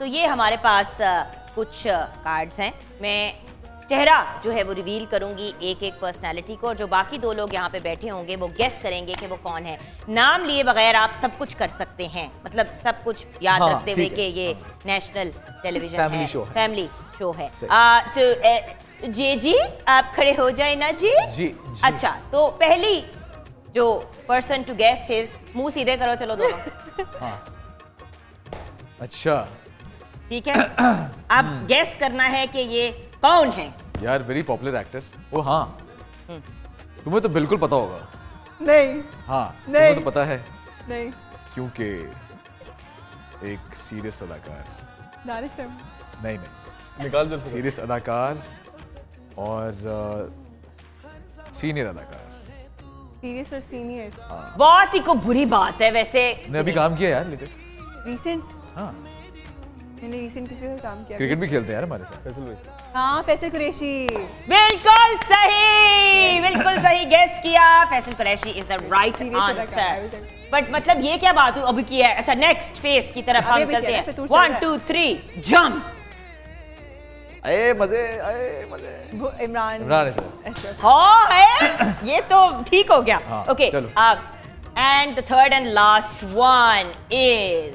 तो ये हमारे पास कुछ कार्ड्स हैं। मैं चेहरा जो है वो रिवील करूंगी एक एक पर्सनालिटी को, और जो बाकी दो लोग यहाँ पे बैठे होंगे वो गेस करेंगे कि वो कौन है। नाम लिए बगैर आप सब कुछ कर सकते हैं, मतलब सब कुछ याद रखते हुए कि ये नेशनल टेलीविजन है, फैमिली शो है। तो जी आप खड़े हो जाए ना जी। अच्छा, तो पहली जो पर्सन टू गेस हिज, मुंह सीधे करो, चलो दोनों। हाँ। अच्छा ठीक है, अब गेस करना है कि ये कौन है। यार वेरी पॉपुलर एक्टर। ओ हाँ, तुम्हें तो बिल्कुल पता होगा। नहीं। हाँ नहीं। तुम्हें तो पता है। नहीं। क्योंकि एक सीरियस अदाकार। दानिश नहीं नहीं, निकाल जल्दी। सीरियस अदाकार और सीनियर अदाकार। सीरियस और सीनियर। बहुत ही को बुरी बात है वैसे। ने अभी काम किया यार लेटेस्ट। रीसेंट? हाँ मैंने रीसेंट किसी से काम किया। क्रिकेट भी खेलते हैं यार हमारे साथ। फैसल भाई। हाँ, फैसल कुरैशी। बिल्कुल सही, बिल्कुल सही गेस किया। Faisal Qureshi is the right answer. But मतलब ये क्या बात अभी की है। अच्छा, नेक्स्ट फेस की तरफ हम चलते हैं। 1 2 3 जंप। आए मजे, आए मजे। इमरान है सर। हाँ है, ये तो ठीक हो गया। ओके, चलो। And the third and last one is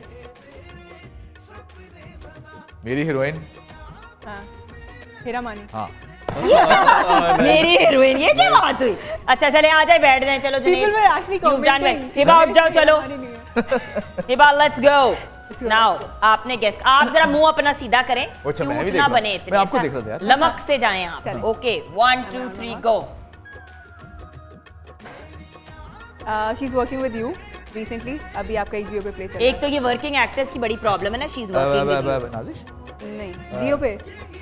मेरी हीरोइन। हाँ, हीरा मानी। हाँ मेरी हीरोइन, ये क्या बात हुई। अच्छा चले आ जाए, बैठ जाए। चलो हिबा उठ जाओ, चलो हिबा लेट्स गो नाउ। आपने गेस, आप जरा मुंह अपना सीधा करें, क्यूट ना बने इतने। मैं आपको देख रहा था यार। लमक से जाएं आप। Okay 1 2 3 go. She is working with you recently. अभी आपका एक जियो पे प्ले चल रहा है। एक तो ये वर्किंग एक्टर्स की बड़ी प्रॉब्लम है ना, she is working with you. Nazish नहीं, जियो पे।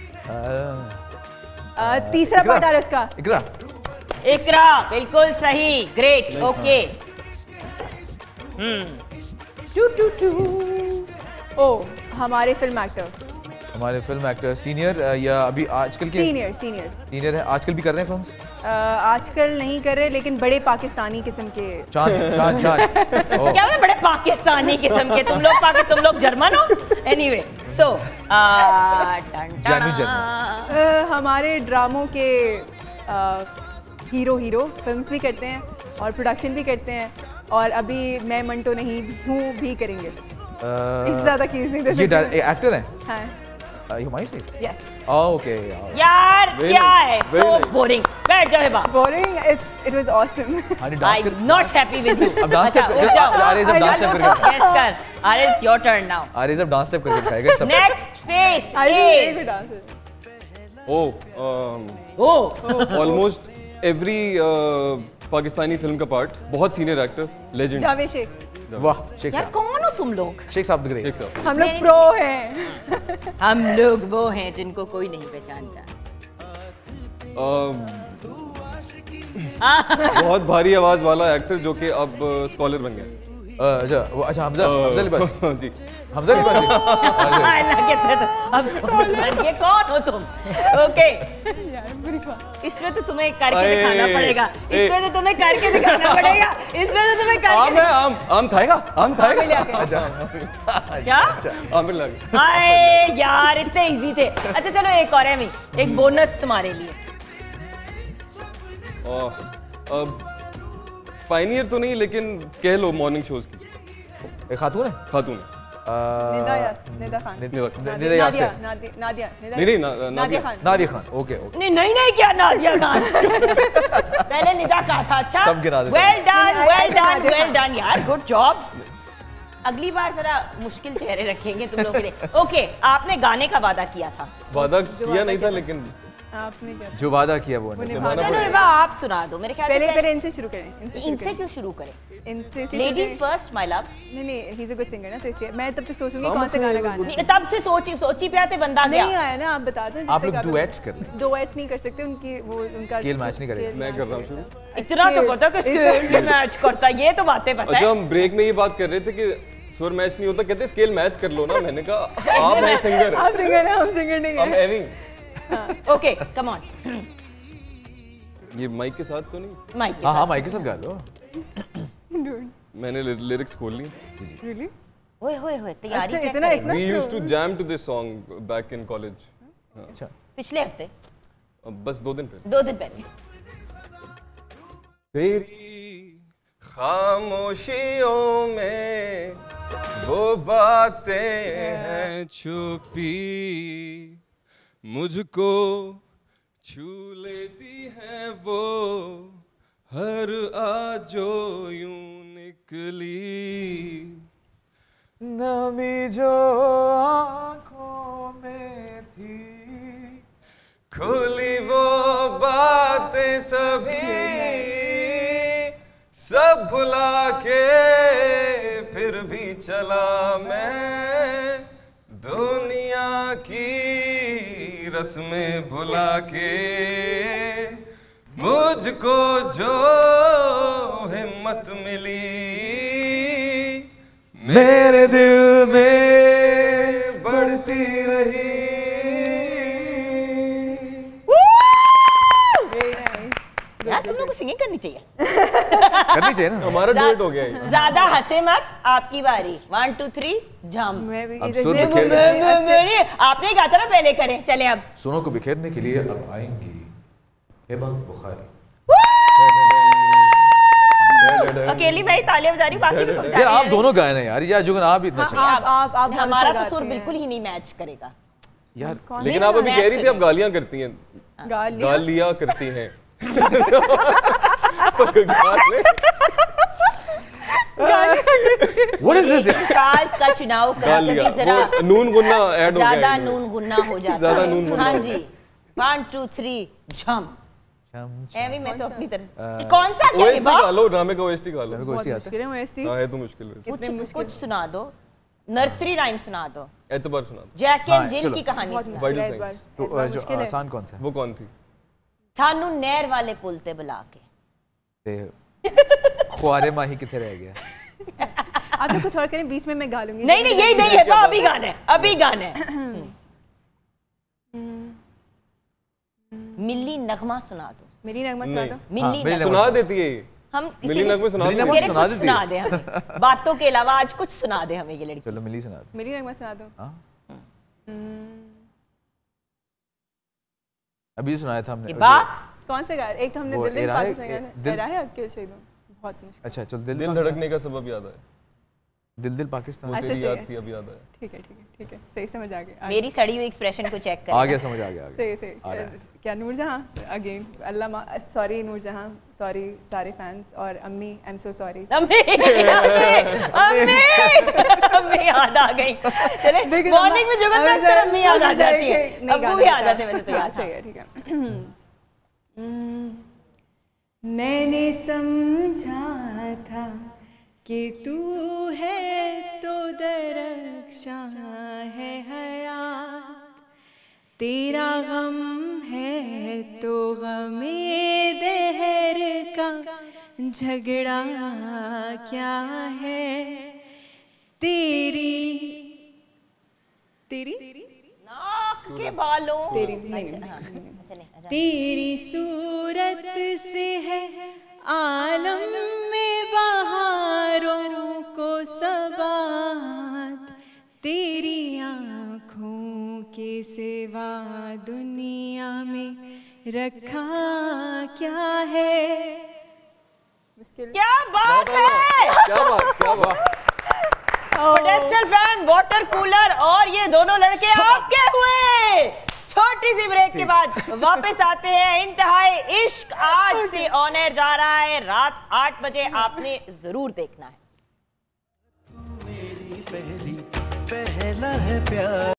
तीसरा पार्ट आ रहा है उसका। इकरा। इकरा बिल्कुल सही, ग्रेट। ओके ओ, हमारे फिल्म एक्टर सीनियर या अभी आजकल के? सीनियर है। आजकल भी कर रहे हैं फिल्म्स? आजकल नहीं कर रहे, लेकिन बड़े पाकिस्तानी किस्म के। चांद क्या मतलब बड़े पाकिस्तानी किस्म के? तुम लोग जर्मन हो। एनीवे सो हमारे ड्रामों के हीरो फिल्म्स भी करते हैं और प्रोडक्शन भी करते हैं, और अभी मैं मंटो नहीं हूँ भी करेंगे। इससे ज़्यादा कीज नहीं दे सकते। ये एक्टर है? हाँ। हुमायूं से? Yes. ओके यार क्या है, so boring। बैठ जाओ Hiba. Boring? It was awesome. I'm not happy with you। अब डांस स्टेप कर। आरिज़ अब डांस स्टेप करके। Yes कर। Ariz your turn now। Ariz अब डांस स्टेप करके खाएगा सब। Next face is almost every Pakistani film का पार्ट, बहुत senior actor, legend Javed Sheikh. वाह, शेख यार साहब। कौन हो तुम लोग? शेख साहब द ग्रेट। शेख साहब। हम लोग प्रो हैं। हम लोग वो हैं जिनको कोई नहीं पहचानता। बहुत भारी आवाज वाला एक्टर जो कि अब स्कॉलर बन गया। अच्छा हमजा लिबासी। जी हमजा लिबासी। अब ये कौन हो तुम? ओके, इसमें तो तुम्हें करके दिखाना पड़ेगा। इसमें तो तुम्हें करके दिखाना पड़ेगा। इसमें तो तुम्हें करके। आम खाएगा? आम खाएगा? अच्छा क्या? आम मिल गया। अरे यार इतने इजी थे। अच्छा चलो एक और है, मैं एक बोनस तुम्हारे लिए। पायनियर तो नहीं, लेकिन कह लो मॉर्निंग शोज की। एक खातून है? खातून है। निदा खान। नादिया खान। ओके। नहीं क्या नादिया खान? पहले निदा कहा था। अच्छा सब गिरा देते। वेल डन यार, गुड जॉब। अगली बार जरा मुश्किल चेहरे रखेंगे तुम लोगों के लिए। ओके, आपने गाने का वादा किया था। वादा किया नहीं था, लेकिन आपने क्या जो वादा किया वो चलो हिबा आप सुना दो। मेरे ख्याल से पहले इनसे शुरू करें। इनसे क्यों शुरू करें? इनसे लेडीज फर्स्ट माय लव। नहीं, he is a good singer ना, तो इसलिए मैं तब से सोचूंगी कौन सा गाना गाना है। तब से सोची पे आते बंदा गया नहीं आया ना। आप बता दो। आप लोग डुएट्स कर रहे हैं। डुएट नहीं कर सकते, उनकी वो उनका स्केल मैच नहीं करेगा। मैं कर रहा हूँ शुरू। इतना तो पता कि स्केल मैच करता, ये तो बातें पता है। अच्छा, हम ब्रेक में ये बात कर रहे थे कि स्वर मैच नहीं होता, कहते स्केल मैच कर लो ना। मैंने कहा आप हैं सिंगर। आप सिंगर हैं, हम सिंगर नहीं हैं। I'm having। Okay come on. ये माइक के साथ तो नहीं? माइक हाँ माइक के साथ गा लो। मैंने लिरिक्स खोल ली। Really? ओए होए होए, तैयारी अच्छा, चेक इतना- करें। इतना- We used to jam to this song back in college. अच्छा पिछले हफ्ते, बस 2 दिन पहले। 2 दिन पहले। तेरी खामोशियों में वो बातें हैं छुपी, मुझको छू लेती हैं वो हर आज जो यूं निकली। नमी जो आंखों में थी, खुली वो बातें सभी सब भुला के फिर भी चला मैं दुनिया की रस्में भुला के। मुझको जो हिम्मत मिली मेरे दिल में बढ़ती रही। यार तुम लोग को सिंगिंग करनी चाहिए। करनी चाहिए ना। हमारा डुएट हो गया ये। ज्यादा हंसे मत, आपकी बारी। 1 2 3 जंप। मैं भी अब इधर सुर से- बिखेर- आपने कहा था ना पहले करें, चले अब। सुनों को बिखेरने के लिए अब आएंगी हिबा बुखारी। अकेली मैं ही तालियां बजा रही हूँ, बाकी भी बजा यार रहे आप हैं। दोनों गाए ना यार, या जुगन आप भी इतना हाँ, अच्छा आप बहुत हमारा अच्छा तो सुर गाते हैं। बिल्कुल ही नहीं मैच करेगा। यार। कौन- लेकिन आप अभी कह रही थी आप गालियां करती हैं। गालियाँ? गालियां करती हैं। What is this यार? काज का चुनाव कभी गालियां जरा वो नून गुन्ना ऐड हो गया ज्यादा है इनमें। नून गुन्ना हो जाता ज्यादा है। नून गुन्ना हाँ हो जी, 1 2 3 जंप। चम- एवी मैं तो अपनी तरह कौन सा क्या ओएसटी हिबा? गा लो, ड्रामे का ओएसटी गा लो। मेरे को बहुत गोश्ती आता मुश्किल है OST। हाँ है तो मुश्किल है। कुछ इतने मुश्किल- कुछ सुना दो, नर्सरी राइम सुना दो, एतबार सुना दो। जैक हाँ, एंड जिल चलो। की कहानी बहुत सुना। मुश्किल है Vital इस बार। signs। तो इस बार जो मुश्किल है। आसान कौन सा है? वो कौन थी? सानू नहर वाले पुल ते बुला के। ते ख्वारे माही किथे रह गया? आप तो कुछ और करें, बीच में मैं गा लूंगी। नहीं नहीं यही नहीं है, अभी गाना है, अभी गाना है। मिल्ली नगमा सुना दो। मेरी नगमा सुना नहीं। दो। मिल्ली मिल्ली नगमा। सुना देती है ये। हम मिली नगमे सुना मिली देती नगमे है। कह रहे सुना कुछ देती सुना है। दे हमें, बातों के अलावा आज कुछ सुना दे हमें ये लड़की। चलो मिली सुना दो। मेरी नगमा सुना दो। हाँ अभी सुनाया था हमने। ये बात कौन से गा? एक तो हमने वो दिल दिल इराए- पाकिस्तान गाना दिल- इराए अक्के शहीदों। बहुत मुश्किल। अच्छा चल दिल दिल धड़कने का सबब याद आया। दिल दिल पाकिस्तान। वो अच्छा, तेरी सही याद है। थी अब याद आया। ठीक है ठीक है ठीक है, सही समझ आ गया। मेरी सड़ी हुई एक्सप्रेशन को चेक आ कर। गया समझ आ गया सही सही। आ रहा है। क्या नूरजहां अगेन, अल्लाह सॉरी नूरजहां, सॉरी सारे फैंस, और अम्मी आई एम सो सॉरी। अम्मी याद आ गई। चले मॉर्निंग में जुगत में अक्सर अम्मी याद आ जाती है, अब्बू भी आ जाते हैं वैसे तो याद। सही है, ठीक है। मैंने समझा था कि तू है तो दरख्शां है हयात, तेरा गम है तो गमे दहर का झगड़ा क्या है, तेरी तेरी नाक के बालों तेरी तेरी सूरत से है आलम में बहारों को सबात, तेरी आँखों के सिवा दुनिया में रखा क्या है। क्या बात है। क्या बात क्या बात। पोटेंशियल फैन, वाटर कूलर और ये दोनों लड़के आपके हुए। छोटी सी ब्रेक के बाद वापस आते हैं। इंतहाई इश्क आज से ऑन एयर जा रहा है रात 8 बजे, आपने जरूर देखना है। मेरी पहली पहला है प्यार।